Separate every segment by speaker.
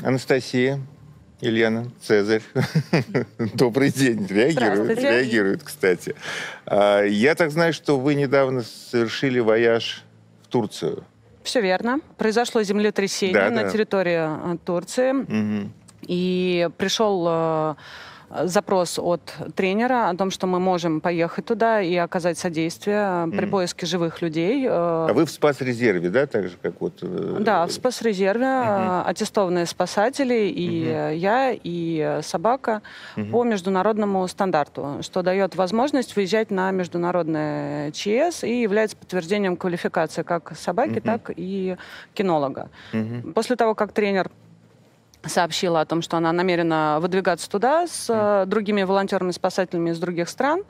Speaker 1: Анастасия, Елена, Цезарь. Добрый день. Реагирует, кстати. Я так знаю, что вы недавно совершили вояж в Турцию.
Speaker 2: Все верно. Произошло землетрясение на территории Турции. И пришел запрос от тренера о том, что мы можем поехать туда и оказать содействие при поиске живых людей.
Speaker 1: А вы в спас-резерве, да, так же, как вот...
Speaker 2: Да, в спас-резерве аттестованные спасатели, и я, и собака по международному стандарту, что дает возможность выезжать на международное ЧС и является подтверждением квалификации как собаки, так и кинолога. После того, как тренер сообщила о том, что она намерена выдвигаться туда с другими волонтерами-спасателями из других стран,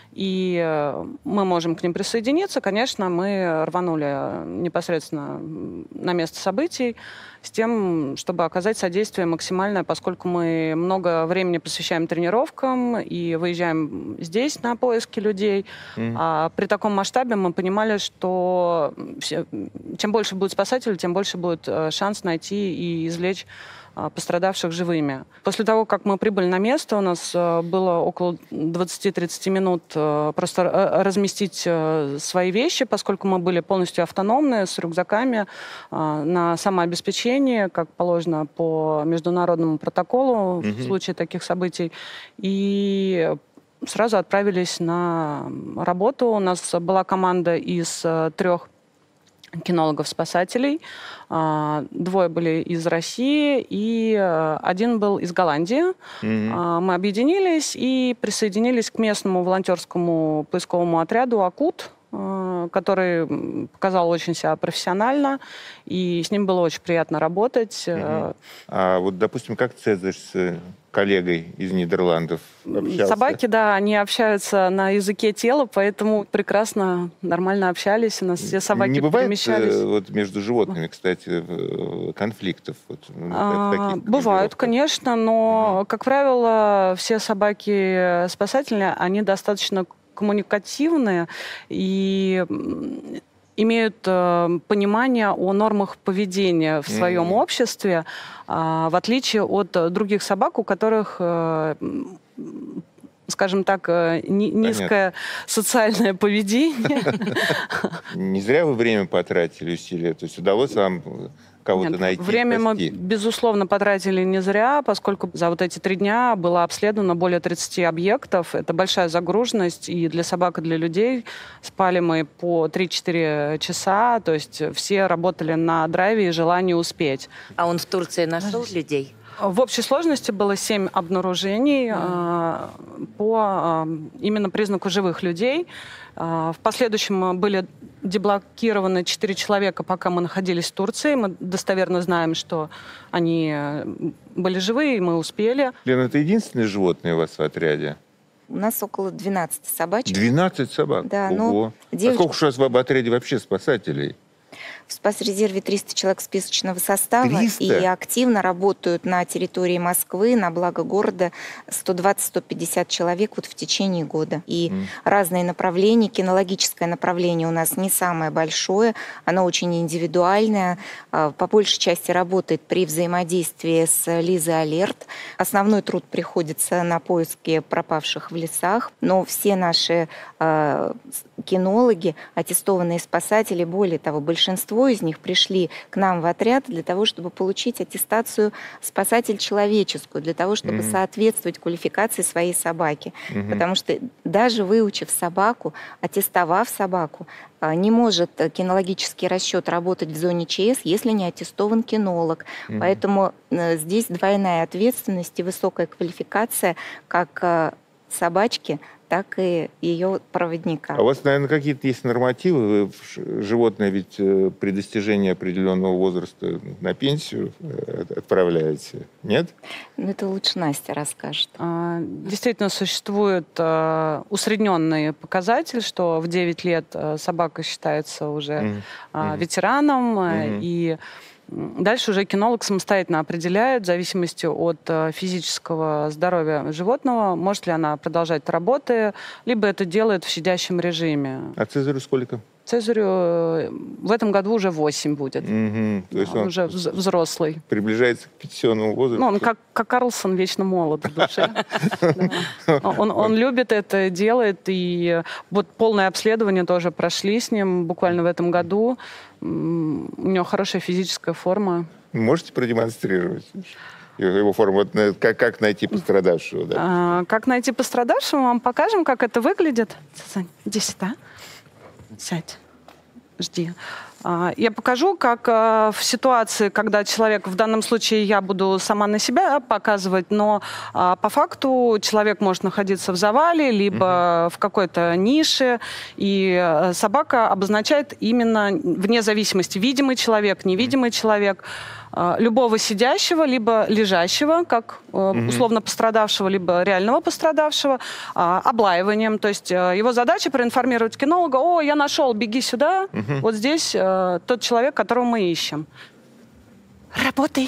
Speaker 2: и мы можем к ним присоединиться. Конечно, мы рванули непосредственно на место событий с тем, чтобы оказать содействие максимальное, поскольку мы много времени посвящаем тренировкам и выезжаем здесь на поиски людей. А при таком масштабе мы понимали, что чем больше будет спасателей, тем больше будет шанс найти и извлечь пострадавших живыми. После того, как мы прибыли на место, у нас было около 20-30 минут просто разместить свои вещи, поскольку мы были полностью автономны, с рюкзаками, на самообеспечение, как положено по международному протоколу в случае таких событий. И сразу отправились на работу. У нас была команда из 3 кинологов-спасателей. 2 были из России и 1 был из Голландии. Мы объединились и присоединились к местному волонтерскому поисковому отряду «Акут», который показал очень себя профессионально, и с ним было очень приятно работать.
Speaker 1: А вот, допустим, как Цезарь с коллегой из Нидерландов общался?
Speaker 2: Собаки, да, они общаются на языке тела, поэтому прекрасно, нормально общались. У нас все собаки перемещались.
Speaker 1: Не бывает вот между животными, кстати, конфликтов?
Speaker 2: Бывают, конечно, но, как правило, все собаки-спасатели, они достаточно коммуникативные и имеют понимание о нормах поведения в своем обществе, в отличие от других собак, у которых, скажем так, низкое социальное поведение.
Speaker 1: Не зря вы время потратили, усилия? То есть удалось вам кого-то найти?
Speaker 2: Время мы, безусловно, потратили не зря, поскольку за вот эти 3 дня было обследовано более 30 объектов. Это большая загруженность и для собак, и для людей. Спали мы по 3-4 часа, то есть все работали на драйве и желании успеть.
Speaker 3: А он в Турции нашел людей?
Speaker 2: В общей сложности было 7 обнаружений по именно признаку живых людей. В последующем были деблокированы 4 человека, пока мы находились в Турции. Мы достоверно знаем, что они были живы, и мы успели.
Speaker 1: Лена, это единственное животное у вас в отряде?
Speaker 4: У нас около 12 собачек.
Speaker 1: 12 собак?
Speaker 4: Да.
Speaker 1: Ого. А сколько же у вас в отряде вообще спасателей?
Speaker 4: В спас-резерве 300 человек списочного состава.
Speaker 1: 300?
Speaker 4: И активно работают на территории Москвы, на благо города 120-150 человек вот в течение года. И разные направления. Кинологическое направление у нас не самое большое, оно очень индивидуальное. По большей части работает при взаимодействии с Лизой Алерт. Основной труд приходится на поиски пропавших в лесах. Но все наши кинологи, аттестованные спасатели, более того, большинство из них пришли к нам в отряд для того, чтобы получить аттестацию спасатель человеческую, для того, чтобы соответствовать квалификации своей собаки. Потому что даже выучив собаку, аттестовав собаку, не может кинологический расчет работать в зоне ЧС, если не аттестован кинолог. Поэтому здесь двойная ответственность и высокая квалификация как собачки, так и ее проводника.
Speaker 1: А у вас, наверное, какие-то есть нормативы? Вы животное ведь при достижении определенного возраста на пенсию отправляете, нет?
Speaker 4: Ну, это лучше Настя расскажет.
Speaker 2: Действительно, существует усредненный показатель, что в 9 лет собака считается уже ветераном, и дальше уже кинолог самостоятельно определяет, в зависимости от физического здоровья животного, может ли она продолжать работы, либо это делает в щадящем режиме.
Speaker 1: А Цезарю сколько?
Speaker 2: Цезарю в этом году уже 8 будет.
Speaker 1: То есть он
Speaker 2: Уже взрослый.
Speaker 1: приближается к пенсионному возрасту.
Speaker 2: Ну, он как Карлсон вечно молод в душе. Он любит это, делает. И вот полное обследование тоже прошли с ним буквально в этом году. У него хорошая физическая форма.
Speaker 1: Можете продемонстрировать его форму? Вот как найти пострадавшего? Да?
Speaker 2: Как найти пострадавшего? Мы вам покажем, как это выглядит. Сань, иди сюда. Сядь. Жди. Я покажу, как в ситуации, когда человек, в данном случае я буду сама на себя показывать, но по факту человек может находиться в завале, либо в какой-то нише, и собака обозначает именно, вне зависимости, видимый человек, невидимый человек, любого сидящего, либо лежащего, как условно пострадавшего, либо реального пострадавшего, облаиванием. То есть его задача проинформировать кинолога: «О, я нашел, беги сюда, вот здесь тот человек, которого мы ищем». Работай.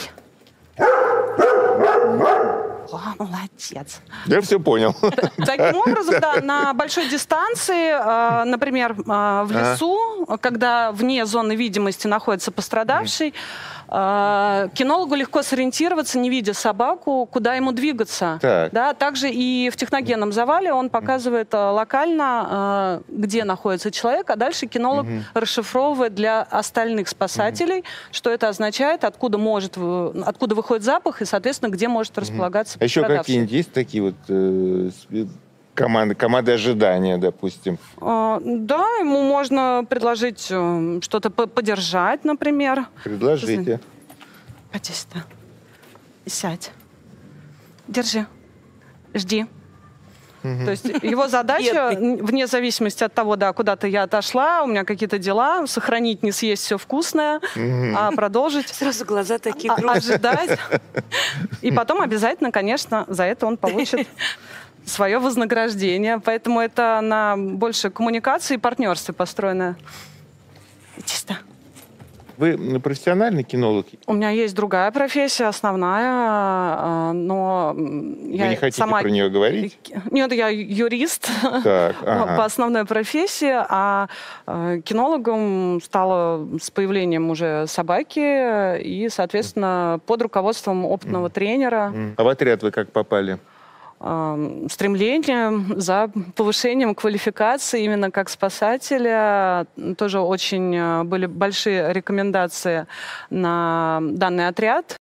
Speaker 2: О, молодец.
Speaker 1: Я все понял.
Speaker 2: Таким образом, да, на большой дистанции, например, в лесу, когда вне зоны видимости находится пострадавший, кинологу легко сориентироваться, не видя собаку, куда ему двигаться. Да, также и в техногенном завале он показывает локально, где находится человек, а дальше кинолог расшифровывает для остальных спасателей, что это означает, откуда выходит запах и, соответственно, где может располагаться
Speaker 1: А еще
Speaker 2: пострадавший.
Speaker 1: какие-нибудь есть такие вот команды ожидания, допустим?
Speaker 2: Да, ему можно предложить что-то подержать, например.
Speaker 1: Предложите.
Speaker 2: Иди сюда. Сядь. Держи. Жди. То есть его задача, вне зависимости от того, да, куда-то я отошла, у меня какие-то дела, сохранить, не съесть все вкусное, а продолжить.
Speaker 3: Сразу глаза такие круглые.
Speaker 2: Ожидать. И потом обязательно, конечно, за это он получит свое вознаграждение. Поэтому это на больше коммуникации и партнерстве построено. Чисто.
Speaker 1: Вы профессиональный кинолог?
Speaker 2: У меня есть другая профессия, основная, но
Speaker 1: Вы
Speaker 2: я
Speaker 1: не хотите
Speaker 2: сама...
Speaker 1: про нее говорить?
Speaker 2: Нет, я юрист
Speaker 1: Так,
Speaker 2: по основной профессии, а кинологом стала с появлением уже собаки и, соответственно, под руководством опытного тренера.
Speaker 1: А в отряд вы как попали?
Speaker 2: Стремление за повышением квалификации именно как спасателя. Тоже очень были большие рекомендации на данный отряд.